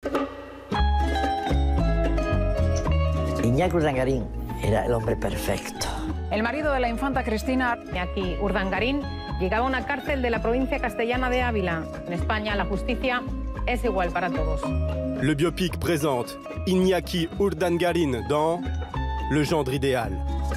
Iñaki Urdangarín era el hombre perfecto. El marido de la infanta Cristina, Iñaki Urdangarín, llegaba a una cárcel de la provincia castellana de Ávila. En España, la justicia es igual para todos. Le biopic présente Iñaki Urdangarín dans Le gendre idéal.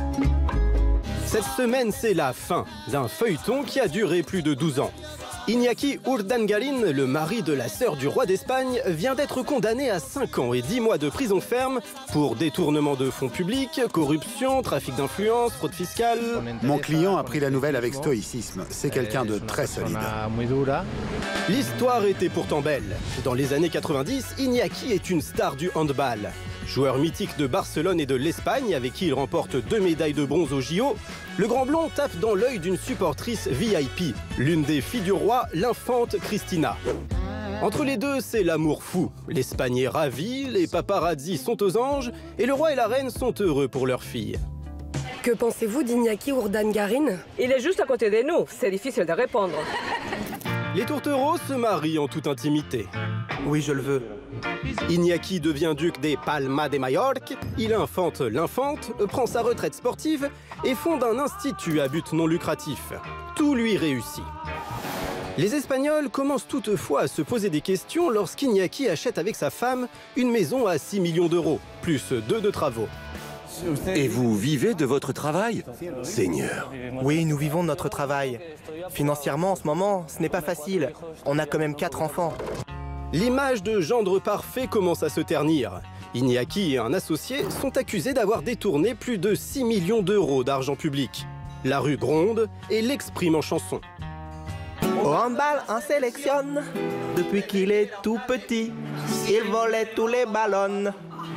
Cette semaine, c'est la fin d'un feuilleton qui a duré plus de 12 ans. Iñaki Urdangarín, le mari de la sœur du roi d'Espagne, vient d'être condamné à 5 ans et 10 mois de prison ferme pour détournement de fonds publics, corruption, trafic d'influence, fraude fiscale. Mon client a pris la nouvelle avec stoïcisme. C'est quelqu'un de très solide. L'histoire était pourtant belle. Dans les années 90, Iñaki est une star du handball. Joueur mythique de Barcelone et de l'Espagne, avec qui il remporte 2 médailles de bronze au JO, le grand blond tape dans l'œil d'une supportrice VIP, l'une des filles du roi, l'infante Cristina. Entre les deux, c'est l'amour fou. L'Espagne est ravie, les paparazzis sont aux anges, et le roi et la reine sont heureux pour leur fille. Que pensez-vous d'Iñaki Urdangarín? Il est juste à côté de nous, c'est difficile de répondre. Les tourtereaux se marient en toute intimité. Oui, je le veux. Iñaki devient duc des Palma de Majorque, il infante l'infante, prend sa retraite sportive et fonde un institut à but non lucratif. Tout lui réussit. Les Espagnols commencent toutefois à se poser des questions lorsqu'Iñaki achète avec sa femme une maison à 6 millions d'euros, plus 2 de travaux. Et vous vivez de votre travail, Seigneur? Oui, nous vivons de notre travail. Financièrement, en ce moment, ce n'est pas facile. On a quand même 4 enfants. L'image de gendre parfait commence à se ternir. Iñaki et un associé sont accusés d'avoir détourné plus de 6 millions d'euros d'argent public. La rue gronde et l'exprime en chanson. Au handball, on sélectionne. Depuis qu'il est tout petit, il volait tous les ballons.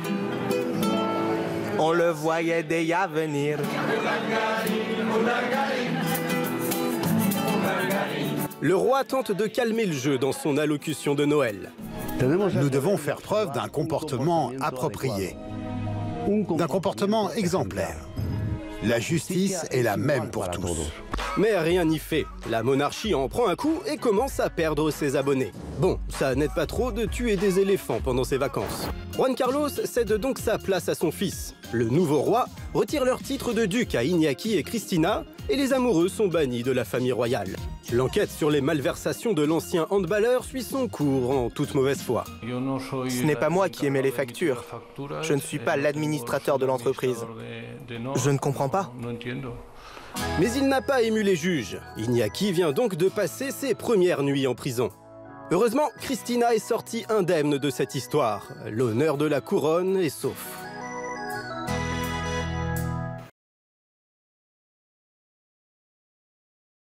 On le voyait déjà venir. Le roi tente de calmer le jeu dans son allocution de Noël. Nous devons faire preuve d'un comportement approprié, d'un comportement exemplaire. La justice est la même pour tous. Mais rien n'y fait. La monarchie en prend un coup et commence à perdre ses abonnés. Bon, ça n'aide pas trop de tuer des éléphants pendant ses vacances. Juan Carlos cède donc sa place à son fils. Le nouveau roi retire leur titre de duc à Iñaki et Cristina et les amoureux sont bannis de la famille royale. L'enquête sur les malversations de l'ancien handballeur suit son cours en toute mauvaise foi. Ce n'est pas moi qui émets les factures. Je ne suis pas l'administrateur de l'entreprise. Je ne comprends pas. Mais il n'a pas ému les juges. Iñaki vient donc de passer ses premières nuits en prison. Heureusement, Cristina est sortie indemne de cette histoire. L'honneur de la couronne est sauf.